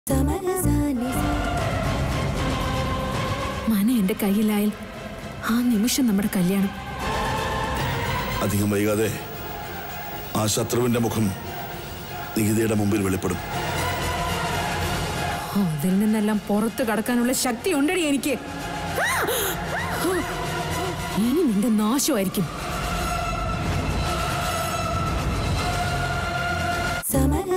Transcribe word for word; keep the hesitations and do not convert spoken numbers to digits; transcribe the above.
മന എന്റെ കയ്യിലായാൽ ആ നിമിഷം നമ്മുടെ കല്യാണം. അധികം വൈകാതെ ആ ശത്രുവിന്റെ മുഖം നികിതയുടെ മുമ്പിൽ വെളിപ്പെടും. അതിൽ നിന്നെല്ലാം പുറത്തു കടക്കാനുള്ള ശക്തി ഉണ്ടടി എനിക്ക്. ഇനി നിന്റെ നാശമായിരിക്കും.